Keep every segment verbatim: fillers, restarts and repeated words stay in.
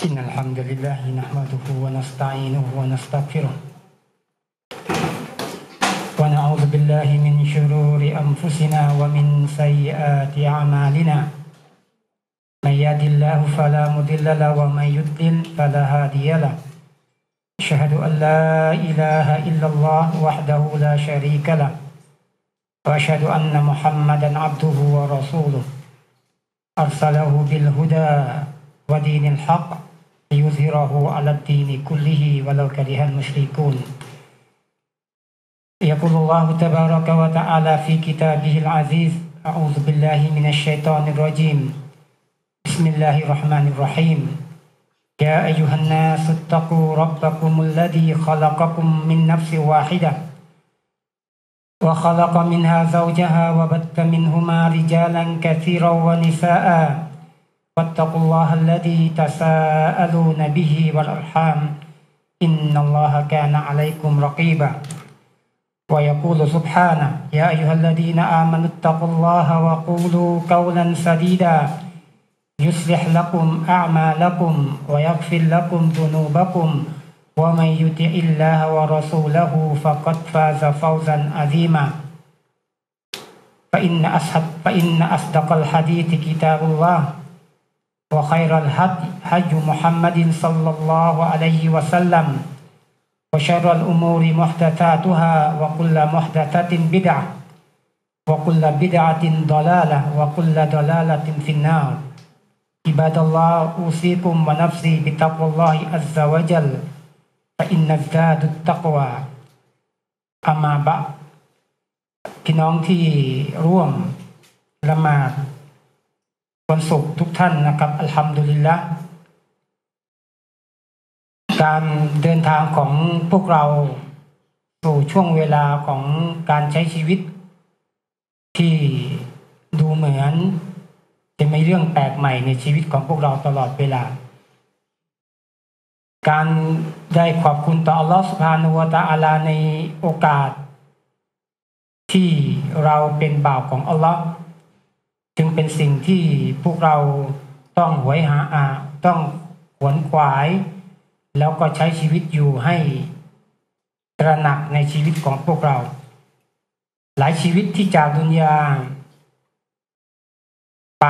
إن الحمد لله نحمده ونستعينه ونستغفره ونعوذ بالله من شرور أنفسنا ومن سيئات أعمالنا من يهد الله فلا مضل له ومن يضلل فلا هادي له أشهد أن لا إله إلا الله وحده لا شريك له وأشهد أن محمدا عبده ورسوله أرسله بالهدى ودين الحق ليظهره على الدين كله ولو كره المشركون. يقول الله تبارك وتعالى في كتابه العزيز: أعوذ بالله من الشيطان الرجيم. بسم الله الرحمن الرحيم. يا أيها الناس اتقوا ربكم الذي خلقكم من نفس واحدة وخلق منها زوجها وبث منهما رجالا كثيرا ونساء واتقوا الله الذي تساءلون به والأرحام إن الله كان عليكم رقيبا. ويقول سبحانه: يا أيها الذين آمنوا اتقوا الله وقولوا قولا سديدا يصلح لكم أعمالكم ويغفر لكم ذنوبكم ومن يطع الله ورسوله فقد فاز فوزا عظيما. فإن أصحب فإن أصدق الحديث كتاب الله وخير الهدي هدي محمد صلى الله عليه وسلم وشر الأمور محدثاتها وكل محدثة بدعة وكل بدعة ضلالة وكل ضلالة في النار. عباد الله، أوصيكم ونفسي بتقوى الله عز وجل فإن الزاد التقوى. أما بعد พี่น้องที่ร่วมละหมาดวันศุกร์ทุกท่านนะครับอัลฮัมดุลิลละห์การเดินทางของพวกเราสู่ช่วงเวลาของการใช้ชีวิตที่ดูเหมือนจะมีเรื่องแปลกใหม่ในชีวิตของพวกเราตลอดเวลาการได้ขอบคุณต่ออัลลอฮฺซุบฮานะฮูวะตะอาลาในโอกาสที่เราเป็นบ่าวของอัลลอฮฺจึงเป็นสิ่งที่พวกเราต้องหวยหาอาต้องขวนขวายแล้วก็ใช้ชีวิตอยู่ให้ตระหนักในชีวิตของพวกเราหลายชีวิตที่จากดุนยาไป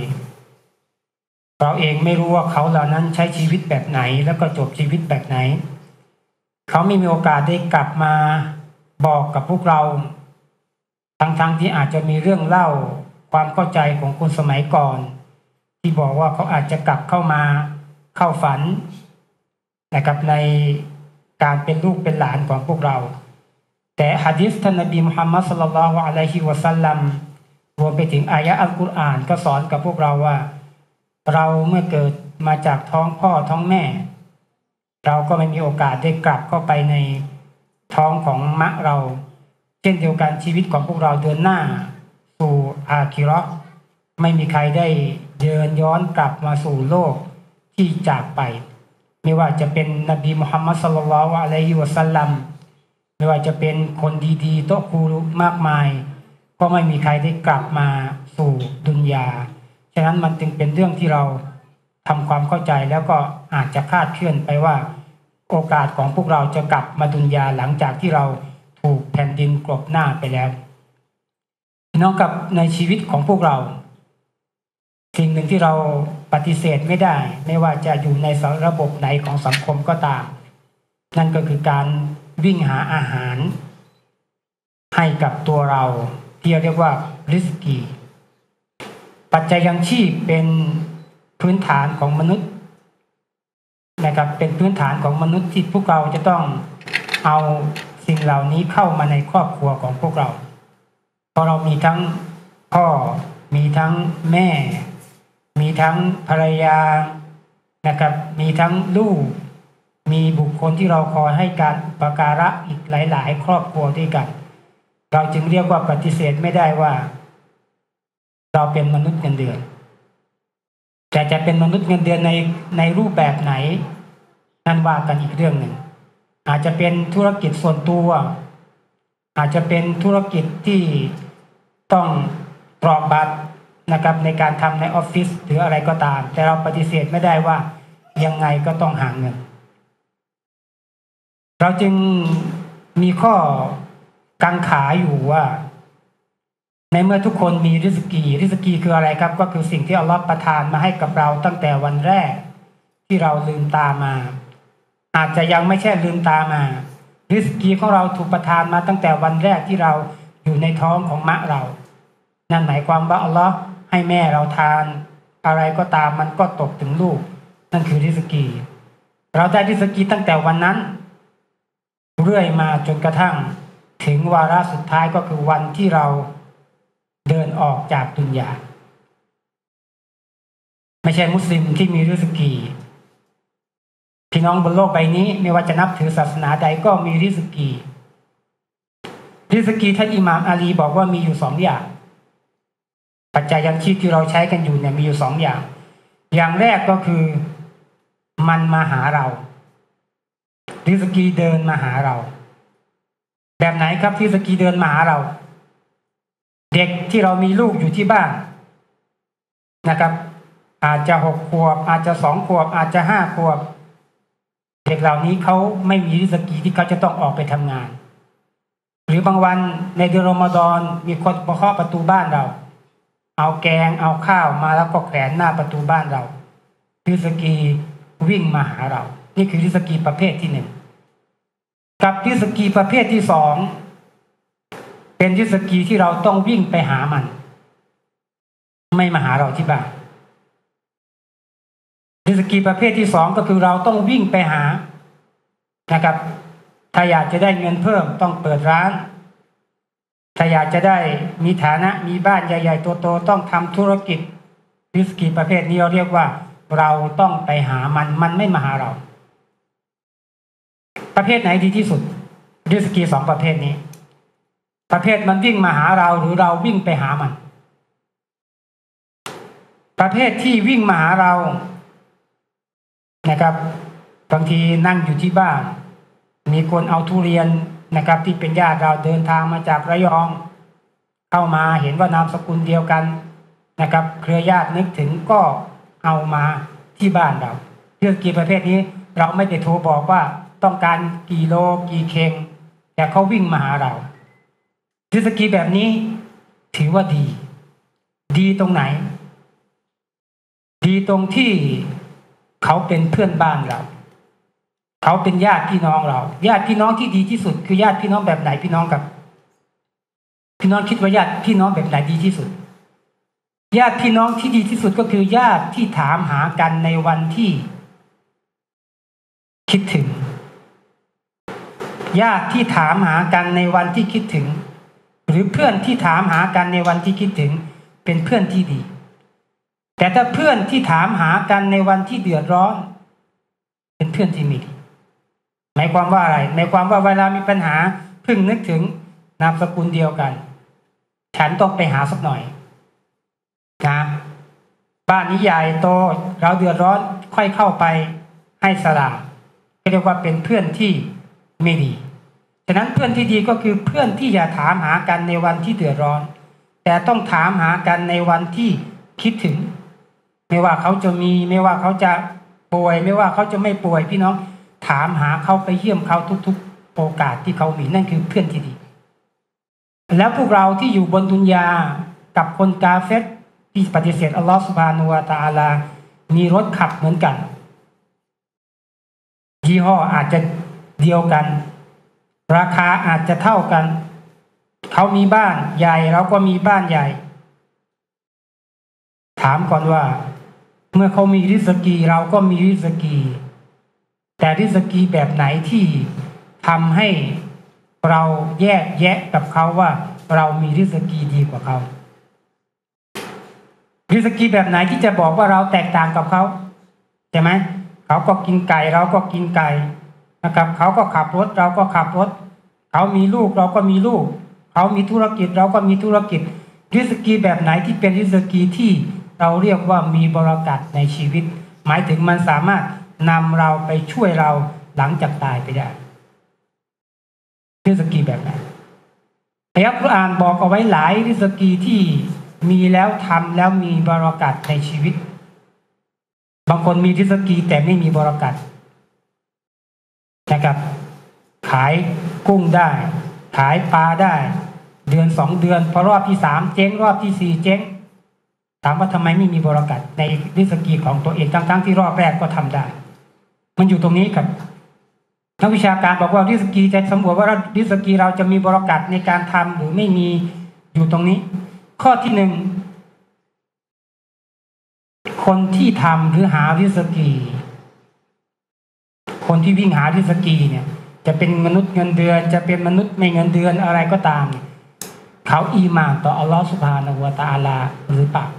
เราเองไม่รู้ว่าเขาเหล่านั้นใช้ชีวิตแบบไหนแล้วก็จบชีวิตแบบไหนเขาไม่มีโอกาสได้กลับมาบอกกับพวกเราทั้งๆ ท, ที่อาจจะมีเรื่องเล่าความเข้าใจของคนสมัยก่อนที่บอกว่าเขาอาจจะกลับเข้ามาเข้าฝันนะครับในการเป็นลูกเป็นหลานของพวกเราแต่หะดีษท่านนบีมุฮัมมัดศ็อลลัลลอฮุอะลัยฮิวะซัลลัมรวมไปถึงอายะห์อัลกุรอานก็สอนกับพวกเราว่าเราเมื่อเกิดมาจากท้องพ่อท้องแม่เราก็ไม่มีโอกาสได้กลับเข้าไปในท้องของมะเราเช่นเดียวกันชีวิตของพวกเราเดินหน้าสู่อาคิเราะห์ไม่มีใครได้เดินย้อนกลับมาสู่โลกที่จากไปไม่ว่าจะเป็นนบีมุฮัมมัดศ็อลลัลลอฮุอะลัยฮิวะซัลลัมไม่ว่าจะเป็นคนดีๆโตะกูรุมากมายก็ไม่มีใครได้กลับมาสู่ดุนยาฉะนั้นมันจึงเป็นเรื่องที่เราทำความเข้าใจแล้วก็อาจจะคาดเคลื่อนไปว่าโอกาสของพวกเราจะกลับมาดุนยาหลังจากที่เราถูกแผ่นดินกลบหน้าไปแล้วพี่น้องกับในชีวิตของพวกเราสิ่งหนึ่งที่เราปฏิเสธไม่ได้ไม่ว่าจะอยู่ในระบบไหนของสังคมก็ตามนั่นก็คือการวิ่งหาอาหารให้กับตัวเราที่เรียกว่าริสกีปัจจัยยังชีพเป็นพื้นฐานของมนุษย์นะครับเป็นพื้นฐานของมนุษย์ที่พวกเราจะต้องเอาสิ่งเหล่านี้เข้ามาในครอบครัวของพวกเราเพราะเรามีทั้งพ่อมีทั้งแม่มีทั้งภรรยานะครับมีทั้งลูกมีบุคคลที่เราคอยให้การอุปการะอีกหลายๆครอบครัวด้วยกันเราจึงเรียกว่าปฏิเสธไม่ได้ว่าเราเป็นมนุษย์เงินเดือนแต่จะเป็นมนุษย์เงินเดือนในในรูปแบบไหนนั่นว่ากันอีกเรื่องหนึ่งอาจจะเป็นธุรกิจส่วนตัวอาจจะเป็นธุรกิจที่ต้องกรอกบัตรนะครับในการทำในออฟฟิศหรืออะไรก็ตามแต่เราปฏิเสธไม่ได้ว่ายังไงก็ต้องหาเงินเราจึงมีข้อกังขาอยู่ว่าในเมื่อทุกคนมีริสกีริสกีคืออะไรครับก็คือสิ่งที่อัลลอฮฺประทานมาให้กับเราตั้งแต่วันแรกที่เราลืมตามาอาจจะยังไม่ใช่ลืมตามาริสกีของเราถูกประทานมาตั้งแต่วันแรกที่เราอยู่ในท้องของมะเรานั่นหมายความว่าอัลลอฮฺให้แม่เราทานอะไรก็ตามมันก็ตกถึงลูกนั่นคือริสกีเราได้ริสกีตั้งแต่วันนั้นเรื่อยมาจนกระทั่งถึงวาระสุดท้ายก็คือวันที่เราเดินออกจากดุนยาไม่ใช่มุสลิมที่มีริสกีพี่น้องบนโลกใบนี้ไม่ว่าจะนับถือศาสนาใดก็มีริสกีริสกีท่านอิหม่ามอาลีบอกว่ามีอยู่สองอย่างปัจจัยยังชีพที่เราใช้กันอยู่เนี่ยมีอยู่สองอย่างอย่างแรกก็คือมันมาหาเราริสกีเดินมาหาเราแบบไหนครับริสกีเดินมาหาเราเด็กที่เรามีลูกอยู่ที่บ้านนะครับอาจจะหกขวบอาจจะสองขวบอาจจะห้าขวบเด็กเหล่านี้เขาไม่มีริสกีที่เขาจะต้องออกไปทำงานหรือบางวันในเดือนรอมฎอนมีคนมาเคาะประตูบ้านเราเอาแกงเอาข้าวมาแล้วก็แขวนหน้าประตูบ้านเราริสกีวิ่งมาหาเรานี่คือริสกีประเภทที่หนึ่งกับริสกีประเภทที่สองเป็นริสกีที่เราต้องวิ่งไปหามันไม่มาหาเราที่บ้านริสกีประเภทที่สองก็คือเราต้องวิ่งไปหานะครับถ้าอยากจะได้เงินเพิ่มต้องเปิดร้านถ้าอยากจะได้มีฐานะมีบ้านใหญ่ๆโตๆต้องทำธุรกิจริสกีประเภทนี้เราเรียกว่าเราต้องไปหามันมันไม่มาหาเราประเภทไหนดีที่สุดริสกีสองประเภทนี้ประเภทมันวิ่งมาหาเราหรือเราวิ่งไปหามันประเภทที่วิ่งมาหาเรานะครับบางทีนั่งอยู่ที่บ้านมีคนเอาทุเรียนนะครับที่เป็นญาติเราเดินทางมาจากระยองเข้ามาเห็นว่านามสกุลเดียวกันนะครับเครือญาตินึกถึงก็เอามาที่บ้านเราเรื่องกี่ประเภทนี้เราไม่ได้โทรบอกว่าต้องการกี่โลกี่เคงแต่เขาวิ่งมาหาเราริสกีแบบนี้ถือว่าดีดีตรงไหนดีตรงที่เขาเป็นเพื่อนบ้านเราเขาเป็นญาติพี่น้องเราญาติพี่น้องที่ดีที่สุดคือญาติพี่น้องแบบไหนพี่น้องกับพี่น้องคิดว่าญาติพี่น้องแบบไหนดีที่สุดญาติพี่น้องที่ดีที่สุดก็คือญาติที่ถามหากันในวันที่คิดถึงญาติที่ถามหากันในวันที่คิดถึงหรือเพื่อนที่ถามหากันในวันที่คิดถึงเป็นเพื่อนที่ดีแต่ถ้าเพื่อนที่ถามหากันในวันที่เดือดร้อนเป็นเพื่อนที่ไม่ดีหมายความว่าอะไรหมายความว่าเวลามีปัญหาเพิ่งนึกถึงนามสกุลเดียวกันฉันต้องไปหาสักหน่อยนะบ้านนี้ใหญ่โตเราเดือดร้อนค่อยเข้าไปให้สละเรียกว่าเป็นเพื่อนที่ไม่ดีฉะนั้นเพื่อนที่ดีก็คือเพื่อนที่อย่าถามหากันในวันที่เดือดร้อนแต่ต้องถามหากันในวันที่คิดถึงไม่ว่าเขาจะมีไม่ว่าเขาจะป่วยไม่ว่าเขาจะไม่ป่วยพี่น้องถามหาเขาไปเยี่ยมเขาทุกๆโอกาสที่เขามีนั่นคือเพื่อนที่ดีแล้วพวกเราที่อยู่บนดุนยากับคนกาเฟรที่ปฏิเสธอัลลอฮฺซุบฮานะฮูวะตะอาลามีรถขับเหมือนกันยี่ห้ออาจจะเดียวกันราคาอาจจะเท่ากันเขามีบ้านใหญ่เราก็มีบ้านใหญ่ถามก่อนว่าเมื่อเขามีริสกีเราก็มีริสกีแต่ริสกีแบบไหนที่ทำให้เราแยกแยะกับเขาว่าเรามีริสกีดีกว่าเขาริสกีแบบไหนที่จะบอกว่าเราแตกต่างกับเขาใช่ไหมเขาก็กินไก่เราก็กินไก่นะครับเขาก็ขับรถเราก็ขับรถเขามีลูกเราก็มีลูกเขามีธุรกิจเราก็มีธุรกิจริสกีแบบไหนที่เป็นริสกีที่เราเรียกว่ามีบารอกัตในชีวิตหมายถึงมันสามารถนำเราไปช่วยเราหลังจากตายไปได้ริสกีแบบไหนอายะห์กุรอานบอกเอาไว้หลายริสกีที่มีแล้วทำแล้วมีบารอกัตในชีวิตบางคนมีริสกีแต่ไม่มีบารอกัตนะครับขายกุ้งได้ขายปลาได้เดือนสองเดือนพอรอบที่สามเจ๊งรอบที่สี่เจ๊งถามว่าทำไมไม่มีบารอกัตในริสกีของตัวเองทั้งๆที่รอบแรกก็ทำได้มันอยู่ตรงนี้ครับนักวิชาการบอกว่าริสกีจะสำรวจว่าริสกีเราจะมีบารอกัตในการทำหรือไม่มีอยู่ตรงนี้ข้อที่หนึ่งคนที่ทำหรือหาริสกีคนที่วิ่งหาริสกีเนี่ยจะเป็นมนุษย์เงินเดือนจะเป็นมนุษย์ไม่เงินเดือนอะไรก็ตามเขาอีหม่านต่ออัลลอฮฺซุบฮานะฮูวะตะอาลาหรือเปล่า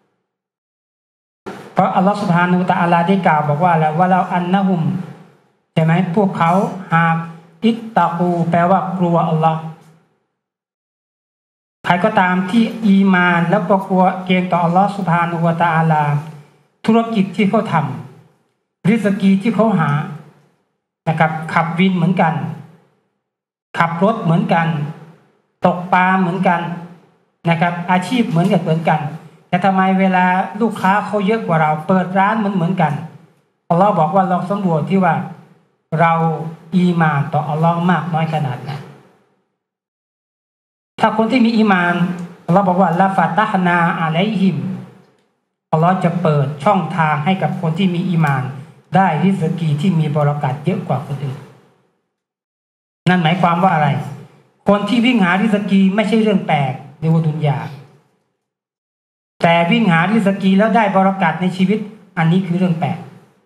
เพราะอัลลอฮฺซุบฮานะฮูวะตะอาลาได้กล่าวบอกว่าแล้วว่าเราอันนะฮุมใช่ไหมพวกเขาหากอิตตะกูแปลว่ากลัวอัลลอฮ์ใครก็ตามที่อีมานแล้วก็กลัวเกรงต่ออัลลอฮฺซุบฮานะฮูวะตะอาลาธุรกิจที่เขาทำริสกีที่เขาหานะครับขับวินเหมือนกันขับรถเหมือนกันตกปลาเหมือนกันนะครับอาชีพเหมือนกันเหมือนกันแต่ทำไมเวลาลูกค้าเขาเยอะกว่าเราเปิดร้านเหมือนเหมือนกันอัลลอฮ์บอกว่าลองสำรวจที่ว่าเราอีมานต่ออัลลอฮ์มากน้อยขนาดไหนถ้าคนที่มีอีมานอัลลอฮ์บอกว่าละฟาตะฮ์นาอะลัยฮิมอัลลอฮ์จะเปิดช่องทางให้กับคนที่มีอีมานได้ริสกีที่มีบารอกัตเยอะกว่าคนอื่นนั่นหมายความว่าอะไรคนที่วิ่งหาริสกีไม่ใช่เรื่องแปลกในวดุนยาแต่วิ่งหาริสกีแล้วได้บารอกัตในชีวิตอันนี้คือเรื่องแปลก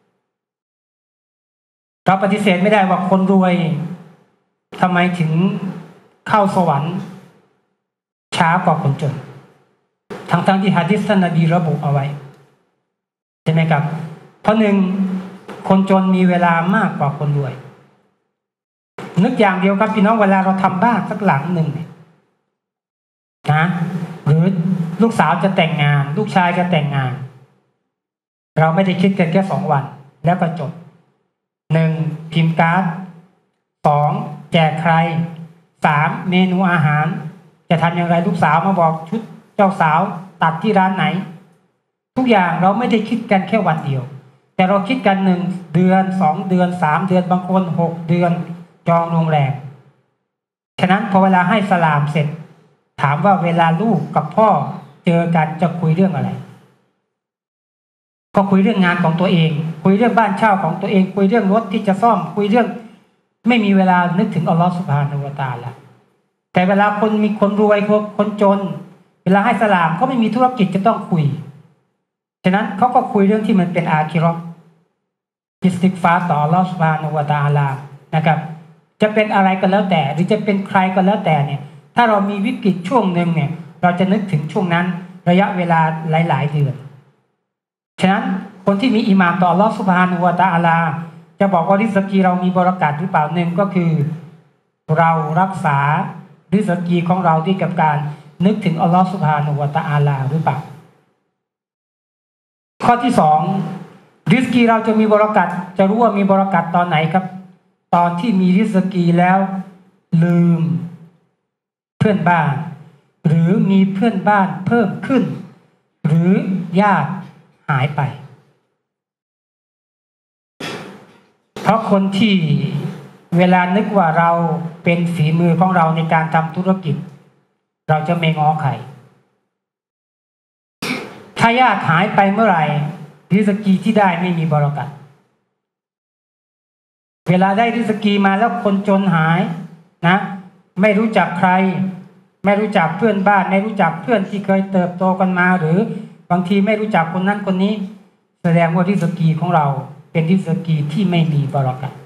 เราปฏิเสธไม่ได้ว่าคนรวยทำไมถึงเข้าสวรรค์ช้ากว่าคนจนทั้งๆ ท, ที่หะดีษท่านนบีระบุเอาไว้ใช่ไหมครับเพราะหนึ่งคนจนมีเวลามากกว่าคนรวยนึกอย่างเดียวครับพี่น้องเวลาเราทำบ้านสักหลังหนึ่งนะหรือลูกสาวจะแต่งงานลูกชายจะแต่งงานเราไม่ได้คิดกันแค่สองวันแล้วก็จบหนึ่งพิมพ์การ์ดสองแจกใครสามเมนูอาหารจะทำอย่างไรลูกสาวมาบอกชุดเจ้าสาวตัดที่ร้านไหนทุกอย่างเราไม่ได้คิดกันแค่วันเดียวแต่เราคิดกันหนึ่งเดือนสองเดือนสามเดือนบางคนหกเดือนจองโรงแรมฉะนั้นพอเวลาให้สลามเสร็จถามว่าเวลาลูกกับพ่อเจอกันจะคุยเรื่องอะไรก็คุยเรื่องงานของตัวเองคุยเรื่องบ้านเช่าของตัวเองคุยเรื่องรถที่จะซ่อมคุยเรื่องไม่มีเวลานึกถึงอัลลอฮฺซุบฮานะฮูวะตะอาลาแต่เวลาคนมีคนรวยคนจนเวลาให้สลามเขาไม่มีธุรกิจจะต้องคุยฉะนั้นเขาก็คุยเรื่องที่มันเป็นอาคิเราะห์อิสติฆฟารต่ออัลลอฮฺซุบฮานะฮูวะตะอาลานะครับจะเป็นอะไรก็แล้วแต่หรือจะเป็นใครก็แล้วแต่เนี่ยถ้าเรามีวิกฤตช่วงหนึ่งเนี่ยเราจะนึกถึงช่วงนั้นระยะเวลาหลายๆเดือนฉะนั้นคนที่มีอีหม่านต่ออัลลอฮฺซุบฮานะฮูวะตะอาลาจะบอกว่าริสกีเรามีบารอกัตหรือเปล่าหนึ่งก็คือเรารักษาริสกีของเราด้วยกับการนึกถึงอัลลอฮฺซุบฮานะฮูวะตะอาลาหรือเปล่าข้อที่สองริสกีเราจะมีบารอกัตจะรู้ว่ามีบารอกัตตอนไหนครับตอนที่มีริสกีแล้วลืมเพื่อนบ้านหรือมีเพื่อนบ้านเพิ่มขึ้นหรือญาติหายไปเพราะคนที่เวลานึกว่าเราเป็นฝีมือของเราในการทำธุรกิจเราจะไม่ง้อใครถ้าญาติหายไปเมื่อไหร่ริสกีที่ได้ไม่มีบารอกัตเวลาได้ริสกีมาแล้วคนจนหายนะไม่รู้จักใครไม่รู้จักเพื่อนบ้านไม่รู้จักเพื่อนที่เคยเติบโตกันมาหรือบางทีไม่รู้จักคนนั้นคนนี้แสดงว่าริสกีของเราเป็นริสกีที่ไม่มีบารอกัต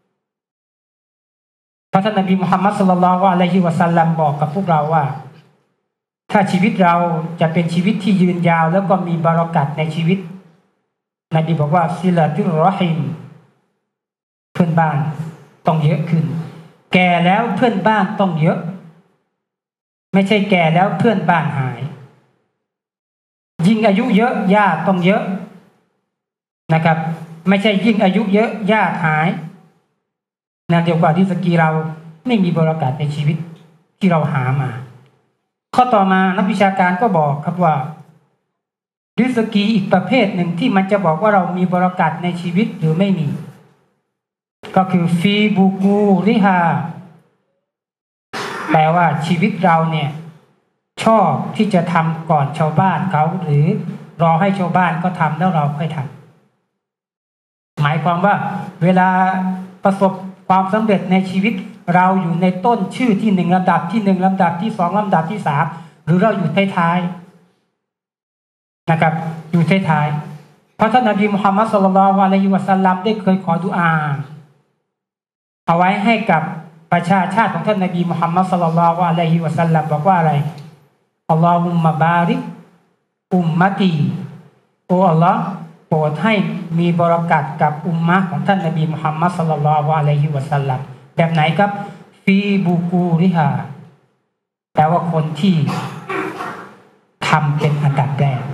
พระท่านนบีมุฮัมมัดศ็อลลัลลอฮุอะลัยฮิวะซัลลัมบอกกับพวกเราว่าถ้าชีวิตเราจะเป็นชีวิตที่ยืนยาวแล้วก็มีบารอกัตในชีวิตนบีบอกว่าซิลาตุรเราะฮิมเพื่อนบ้านต้องเยอะขึ้นแก่แล้วเพื่อนบ้านต้องเยอะไม่ใช่แก่แล้วเพื่อนบ้านหายยิ่งอายุเยอะญาติต้องเยอะนะครับไม่ใช่ยิ่งอายุเยอะญาติหายนั่นเดียวกับริสกีเราไม่มีบารอกัตในชีวิตที่เราหามาข้อต่อมานักวิชาการก็บอกครับว่าริสกีอีกประเภทหนึ่งที่มันจะบอกว่าเรามีบรากัตในชีวิตหรือไม่มีก็คือฟีบูกูริฮาแปลว่าชีวิตเราเนี่ยชอบที่จะทำก่อนชาวบ้านเขาหรือรอให้ชาวบ้านก็ทำแล้วเราค่อยทำหมายความว่าเวลาประสบความสำเร็จในชีวิตเราอยู่ในต้นชื่อที่หนึ่งลำดับที่หนึ่งลำดับที่สองลำดับที่สามหรือเราอยู่ท้ายๆนะครับอยู่ท้ายๆเพราะท่านนบีมุฮัมมัดศ็อลลัลลอฮุอะลัยฮิวะซัลลัมได้เคยขอดุอาเอาไว้ให้กับประชาชาติของท่านนบีมุฮัมมัดศ็อลลัลลอฮุอะลัยฮิวะซัลลัมบอกว่าอะไรอัลลอฮุมมะบาริกอุมมะตีโอ้อัลลอฮ์โปรดให้มีบารอกัตกับอุมมะของท่านนบีมุฮัมมัดศ็อลลัลลอฮุอะลัยฮิวะซัลลัมแบบไหนครับฟีบูกูริฮาแปลว่าคนที่ทำเป็นอันดับแรก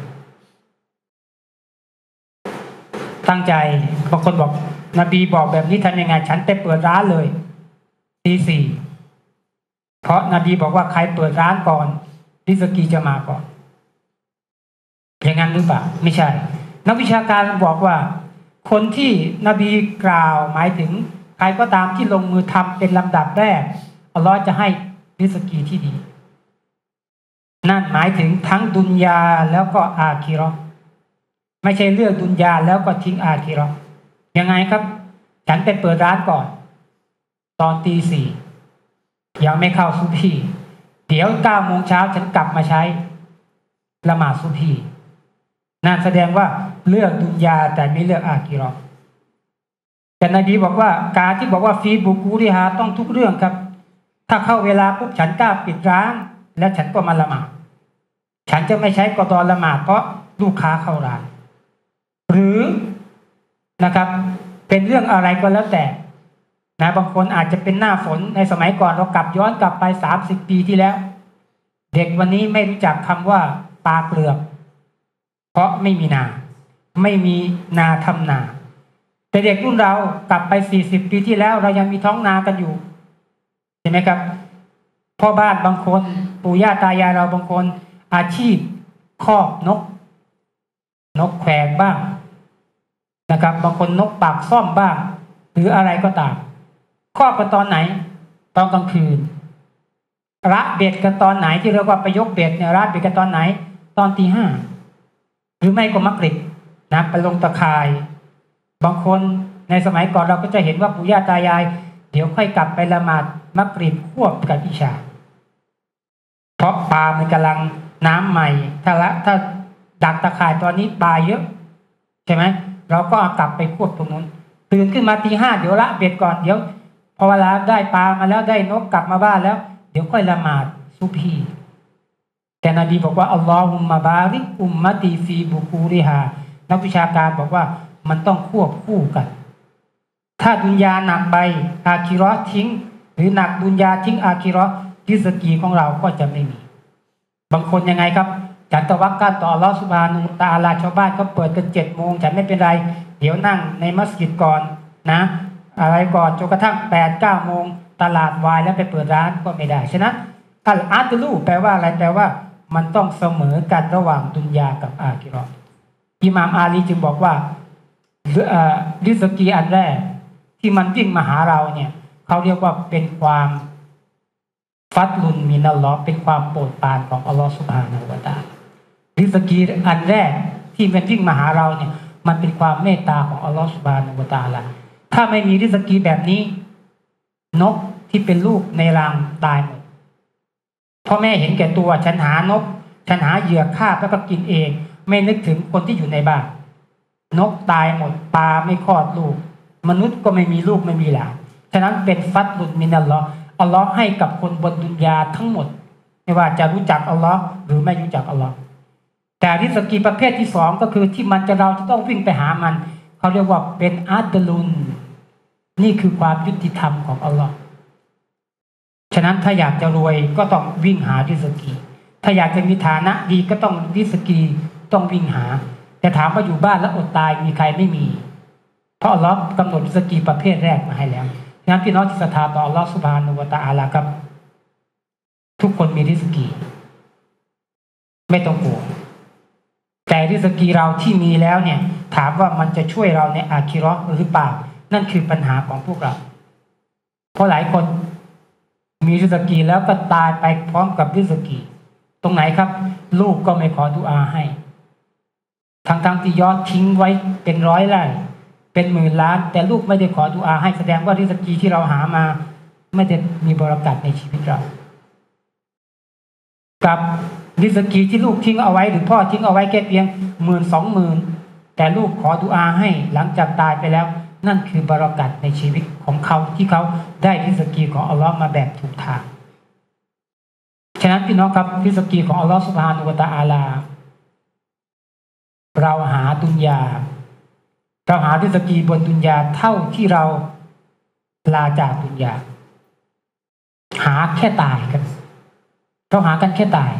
ตั้งใจบางคนบอกนบีบอกแบบนี้ทำยังไงฉันไปเปิดร้านเลยตีสี่เพราะนบีบอกว่าใครเปิดร้านก่อนริสกีจะมาก่อนอย่างนั้นหรือเปล่าไม่ใช่นักวิชาการบอกว่าคนที่นบีกล่าวหมายถึงใครก็ตามที่ลงมือทำเป็นลำดับแรกอัลลอฮ์จะให้ริสกีที่ดีนั่นหมายถึงทั้งดุนยาแล้วก็อาคิเราะห์ไม่ใช่เลือกดุนยาแล้วก็ทิ้งอาคิเราะห์ยังไงครับฉันไปเปิดร้านก่อนตอนตีสี่ยังไม่เข้าซุบฮีเดี๋ยวเก้าโมงเช้าฉันกลับมาใช้ละหมาดซุบฮีนั่นแสดงว่าเลือกดุนยาแต่ไม่เลือกอาคิเราะห์แต่นบีบอกว่าการที่บอกว่าฟีบุกูริฮาต้องทุกเรื่องครับถ้าเข้าเวลาปุ๊บฉันกล้าปิดร้านแล้วฉันก็มาละหมาดฉันจะไม่ใช้กอฎอละหมาดเพราะลูกค้าเข้าร้านหรือนะครับเป็นเรื่องอะไรก็แล้วแต่นะบางคนอาจจะเป็นหน้าฝนในสมัยก่อนเรากลับย้อนกลับไปสามสิบปีที่แล้วเด็กวันนี้ไม่รู้จักคำว่าปลาเปลือกเพราะไม่มีนาไม่มีนาทำนาแต่เด็กรุ่นเรากลับไปสี่สิบปีที่แล้วเรายังมีท้องนากันอยู่เห็นไหมครับพ่อบ้านบางคนปู่ย่าตายายเราบางคนอาชีพคอกนกนกแขวกบ้างนะครับบางคนนกปากซ่อมบ้างหรืออะไรก็ตามคอกกันตอนไหนตอนกลางคืนระเบ็ดกันตอนไหนที่เรียกว่าไปยกเบ็ดเนี่ยระเบ็ดกันตอนไหนตอนตีห้าหรือไม่ก็มักริบนะไปลงตะข่ายบางคนในสมัยก่อนเราก็จะเห็นว่าปู่ย่าตายายเดี๋ยวค่อยกลับไปละหมาดมักริบควบกับอิชาเพราะปลามันกำลังน้ำใหม่ถ้าละถ้าดักตะข่ายตอนนี้ปลาเยอะใช่ไหมเราก็กลับไปควบตรงนู้นตื่นขึ้นมาตีห้าเดี๋ยวละเบ็ดก่อนเดี๋ยวพอเวลาได้ปลามาแล้วได้นกกลับมาบ้านแล้วเดี๋ยวค่อยละหมาดซุบฮีแต่นบีบอกว่าอัลลอฮุมมะบาริกอุมมะตีฟีบุกูริฮานักวิชาการบอกว่ามันต้องควบคู่กันถ้าดุนยาหนักไปอาคิเราะห์ทิ้งหรือหนักดุนยาทิ้งอาคิเราะห์ริสกีของเราก็จะไม่มีบางคนยังไงครับฉันตะวักกัลต่ออัลเลาะห์ซุบฮานะฮูวะตะอาลาชาวบ้านก็เปิดกันเจ็ดโมงฉันไม่เป็นไรเดี๋ยวนั่งในมัสยิดก่อนนะอะไรก่อนจนกระทั่งแปดเก้าโมงตลาดวายแล้วไปเปิดร้านก็ไม่ได้ฉะนั้นอัลอาดลูแปลว่าอะไรแปลว่ามันต้องเสมอกันระหว่างดุนยากับอาคิเราะห์อิหม่ามอาลีจึงบอกว่าริสกีอันแรกที่มันวิ่งมาหาเราเนี่ยเขาเรียกว่าเป็นความฟัดลุนมินัลลอฮ์เป็นความโปรดปรานของอัลลอฮ์ซุบฮานะฮูวะตะอาลาริสกีอันแรกที่มันวิ่งมาหาเราเนี่ยมันเป็นความเมตตาของอัลลอฮ์ซุบฮานะฮูวะตะอาลาถ้าไม่มีริสกีแบบนี้นกที่เป็นลูกในรังตายหมดพ่อแม่เห็นแก่ตัวฉันหานกฉันหาเหยื่อคาบแล้วก็กินเองไม่นึกถึงคนที่อยู่ในบ้านนกตายหมดปลาไม่คลอดลูกมนุษย์ก็ไม่มีลูกไม่มีหลานฉะนั้นเป็นฟัดลุนมินัลลอฮ์อัลลอฮ์ให้กับคนบนดุนยาทั้งหมดไม่ว่าจะรู้จักอัลลอฮ์หรือไม่รู้จักอัลลอฮ์แต่ริสกีประเภทที่สองก็คือที่มันจะเราจะต้องวิ่งไปหามันเขาเรียกว่าเป็นอัดลุนนี่คือความยุติธรรมของอัลลอฮ์ฉะนั้นถ้าอยากจะรวยก็ต้องวิ่งหาริสกีถ้าอยากจะมีฐานะดีก็ต้องริสกีต้องวิ่งหาแต่ถามว่าอยู่บ้านแล้วอดตายมีใครไม่มีเพราะอัลลอฮ์กำหนดริสกีประเภทแรกมาให้แล้วงั้นพี่น้องที่ศรัทธาต่ออัลลอฮ์ซุบฮานะฮูวะตะอาลาครับทุกคนมีริสกีไม่ต้องกลัวแต่ริสกีเราที่มีแล้วเนี่ยถามว่ามันจะช่วยเราในอาคิเราะห์หรือเปล่านั่นคือปัญหาของพวกเราเพราะหลายคนมีริสกีแล้วก็ตายไปพร้อมกับริสกีตรงไหนครับลูกก็ไม่ขอดุอาให้ทั้งๆที่ยอดทิ้งไว้เป็นร้อยไร่เป็นหมื่นล้านแต่ลูกไม่ได้ขอดุอาให้แสดงว่าริสกีที่เราหามาไม่ได้มีบารอกัตในชีวิตเรากับริสกีที่ลูกทิ้งเอาไว้หรือพ่อทิ้งเอาไว้แค่เพียงหมื่นสองหมื่นแต่ลูกขอดุอาให้หลังจากตายไปแล้วนั่นคือบารอกัตในชีวิตของเขาที่เขาได้ริสกีของอัลลอฮ์มาแบบถูกทางฉะนั้นพี่น้องครับริสกีของอัลลอฮ์ซุบฮานะฮูวะตะอาลาเราหาดุนยาเราหาริสกีบนดุนยาเท่าที่เราลาจากดุนยาหาแค่ตายกันเราหากันแค่ตาย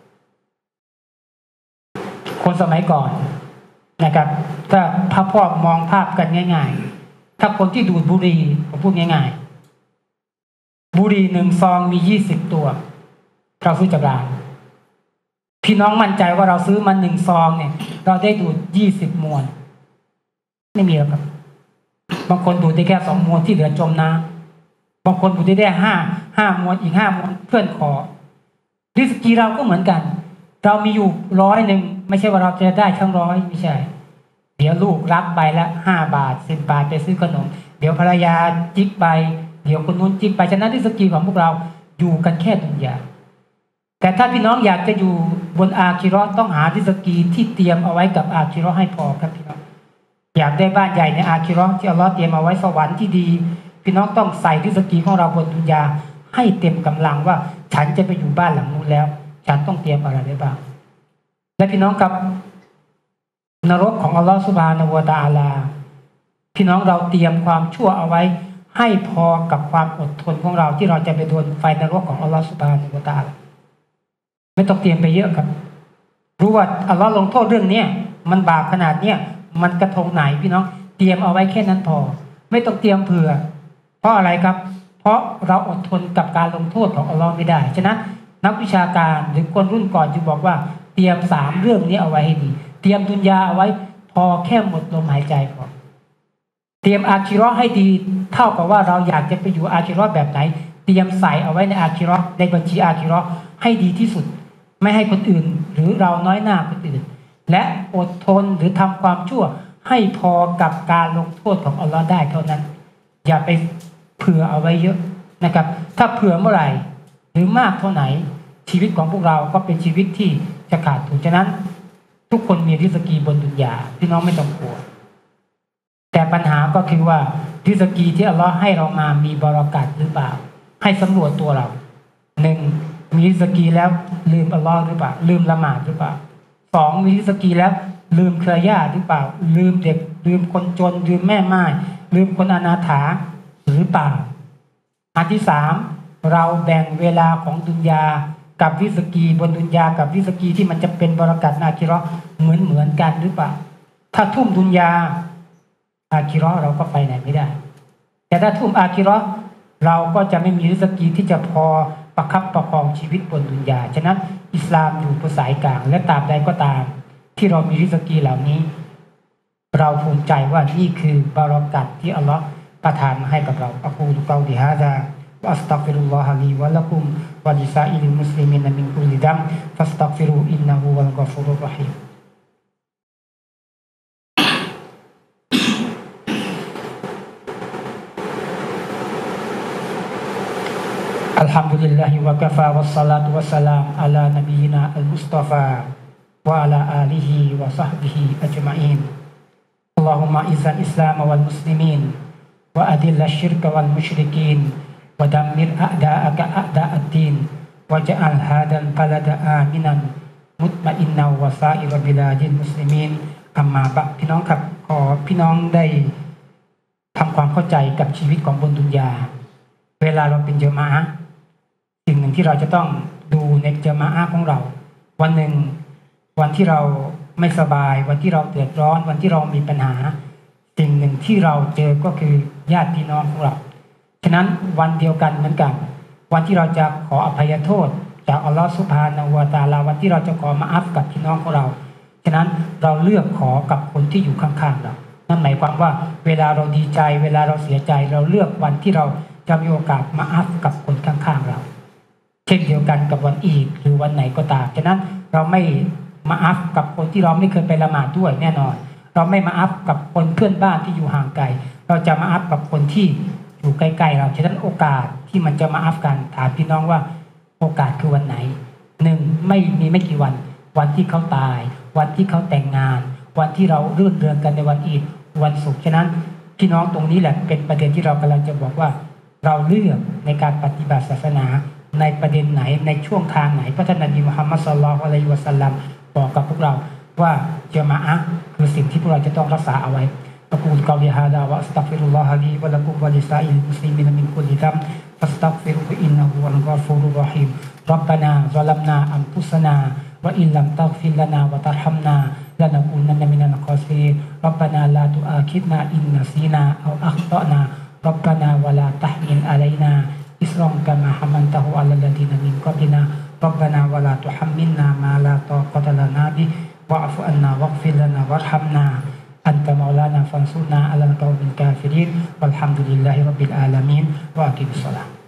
คนสมัยก่อนนะครับถ้าพระพ่อมองภาพกันง่ายๆถ้าคนที่ดูดบุหรี่ผมพูดง่ายๆบุหรี่หนึ่งซองมียี่สิบตัวเราซื้อจากร้านพี่น้องมั่นใจว่าเราซื้อมาหนึ่งซองเนี่ยเราได้ดูดยี่สิบมวนไม่มีหรอกครับบางคนดูดได้แค่สองมวนที่เหลือจมน้ำบางคนดูดได้ได้ห้าห้ามวนอีกห้ามวนเพื่อนขอริสกีเราก็เหมือนกันเรามีอยู่ร้อยหนึ่งไม่ใช่ว่าเราจะได้ทั้งร้อยไม่ใช่เดี๋ยวลูกรับไปละห้าบาทสิบบาทไปซื้อขนมเดี๋ยวภรรยาจิกไปเดี๋ยวคนนู้นจิกไปฉะนั้นริสกีของพวกเราอยู่กันแค่ดุนยาแต่ถ้าพี่น้องอยากจะอยู่บนอาคิเราะห์ต้องหาริสกีที่เตรียมเอาไว้กับอาคิเราะห์ให้พอครับพี่น้องอยากได้บ้านใหญ่ในอาคิเราะห์ที่อัลเลาะห์เตรียมเอาไว้สวรรค์ที่ดีพี่น้องต้องใส่ริสกีของเราบนดุนยาให้เต็มกำลังว่าฉันจะไปอยู่บ้านหลังนู้นแล้วฉันต้องเตรียมอะไรไว้บ้างและพี่น้องกับนรกของอัลลอฮฺซุบฮานะฮูวะตะอาลาพี่น้องเราเตรียมความชั่วเอาไว้ให้พอกับความอดทนของเราที่เราจะไปโดนไฟนรกของอัลลอฮฺซุบฮานะฮูวะตะอาลาไม่ต้องเตรียมไปเยอะครับรู้ว่าอัลลอฮฺลงโทษเรื่องนี้มันบาปขนาดเนี้ยมันกระทงไหนพี่น้องเตรียมเอาไว้แค่นั้นพอไม่ต้องเตรียมเผื่อเพราะอะไรครับเพราะเราอดทนกับการลงโทษของอัลลอฮฺไม่ได้ฉะนั้นนักวิชาการหรือคนรุ่นก่อนจะบอกว่าเตรียมสามเรื่องนี้เอาไว้ให้ดีเตรียมดุนยาเอาไว้พอแค่หมดลมหายใจพอเตรียมอาคิเราะห์ให้ดีเท่ากับว่าเราอยากจะไปอยู่อาคิเราะห์แบบไหนเตรียมใส่เอาไว้ในอาคิเราะห์ในบัญชีอาคิเราะห์ให้ดีที่สุดไม่ให้คนอื่นหรือเราน้อยหน้าคนอื่นและอดทนหรือทำความชั่วให้พอกับการลงโทษของอัลลอฮ์ได้เท่านั้นอย่าไปเผื่อเอาไว้เยอะนะครับถ้าเผื่อเมื่อไหร่หรือมากเท่าไหนชีวิตของพวกเราก็เป็นชีวิตที่จะขาดทุนฉะนั้นทุกคนมีริสกีบนดุนยาพี่น้องไม่ต้องกลัวแต่ปัญหาก็คือว่าริสกีที่อัลลอฮ์ให้เรามามีบารอกัตหรือเปล่าให้สำรวจตัวเราหนึ่งมีริสกีแล้วลืมอัลลอฮ์หรือเปล่าลืมละหมาดหรือเปล่าสองมีริสกีแล้วลืมเครือญาติหรือเปล่าลืมเด็กลืมคนจนลืมแม่ม่ายลืมคนอนาถาหรือเปล่าอันที่สามเราแบ่งเวลาของดุนยากับริสกีบนดุนยากับริสกีที่มันจะเป็นบารอกัตในอาคิเราะห์เหมือนเหมือนกันหรือเปล่าถ้าทุ่มดุนยาอาคิเราะห์เราก็ไปไหนไม่ได้แต่ถ้าทุ่มอาคิเราะห์เราก็จะไม่มีริสกีที่จะพอประคับประคองชีวิตบนดุนยาฉะนั้นอิสลามอยู่บนสายกลางและตราบใดก็ตามที่เรามีริสกีเหล่านี้เราภูมิใจว่านี่คือบารอกัตที่อัลลอฮ์ประทานมาให้กับเราอะกูลุกอลิฮาซาوأستغفر الله لي ولكم ولسائر المسلمين من كل ذنب فاستغفروه إنه هو الغفور الرحيم الحمد لله وكفى والصلاة والسلام على نبينا المصطفى وعلى آله وصحبه أجمعين اللهم أعز الإسلام والمسلمين وأذل الشرك والمشركين ودمر أعداءك أعداء الدين واجعل هذا البلد آمنا مطمئنا وسائر بلاد المسلمين อัมมาบะพี่น้องครับขอพี่น้องได้ทำความเข้าใจกับชีวิตของบนดุนยาเวลาเราเป็นเจมาอะห์สิ่งหนึ่งที่เราจะต้องดูในเจมาอะห์ของเราวันหนึ่งวันที่เราไม่สบายวันที่เราเดือดร้อนวันที่เรามีปัญหาสิ่งหนึ่งที่เราเจอก็คือญาติพี่น้องของเราฉะนั้นวันเดียวกันเหมือนกันวันที่เราจะขออภัยโทษจากอัลลอฮฺซุบฮานะฮูวะตะอาลาวันที่เราจะขอมาอัฟกับพี่น้องของเราฉะนั้นเราเลือกขอกับคนที่อยู่ข้างๆเรานั่นหมายความว่าเวลาเราดีใจเวลาเราเสียใจเราเลือกวันที่เราจะมีโอกาสมาอัฟกับคนข้างๆเราเช่นเดียวกันกับวันอีดหรือวันไหนก็ตามฉะนั้นเราไม่มาอัฟกับคนที่เราไม่เคยไปละหมาดด้วยแน่นอนเราไม่มาอัฟกับคนเพื่อนบ้านที่อยู่ห่างไกลเราจะมาอัฟกับคนที่อยู่ใกล้ๆเราฉะนั้นโอกาสที่มันจะมาอัฟกันถามพี่น้องว่าโอกาสคือวันไหนหนึ่งไม่มีไม่กี่วันวันที่เขาตายวันที่เขาแต่งงานวันที่เรารื่นเริงกันในวันอีดวันศุกร์ฉะนั้นพี่น้องตรงนี้แหละเป็นประเด็นที่เรากำลังจะบอกว่าเราเลือกในการปฏิบัติศาสนาในประเด็นไหนในช่วงทางไหนพระท่านนบีมุฮัมมัดศ็อลลัลลอฮุอะลัยฮิวะซัลลัมบอกกับพวกเราว่าญะมาอะห์คือสิ่งที่พวกเราจะต้องรักษาเอาไว้อะกูลกอลิฮาซาวะอัสตัฆฟิรุลลอฮะลีวะละกุมวะลิซาอิลมุสลิมีนมินกุลิซัมฟัสตัฆฟิรุฮุอินนะฮูวัลฆอฟูรุรเราะฮีมร็อบบานาซะลัมนาอันฟุสนาวะอินลัมตัฆฟิรลานาวะตัรฮัมนาละนะกูนันมินัลฆอซิรินร็อบบานาลาตุอาคิดนาอินนะซีนาเอาอัคตอนาร็อบบานา วะลาตัฮมิลอะลัยนาอิสรอมกะมาฮัมมันตะฮูอะลัลลดีนมินกับลินาร็อบบานา วะลาตุฮัมมิลนามาลาตอกะตะลานาบิวะอัฟอันนาวัฆฟิรลานาวัรฮัมนาอันตะมอลานาฟันซุรนาอะลัลกอมิลกาฟิรินวัลฮัมดุลิลลาฮิร็อบบิลอาลามีนวะอะกิมิศศอลา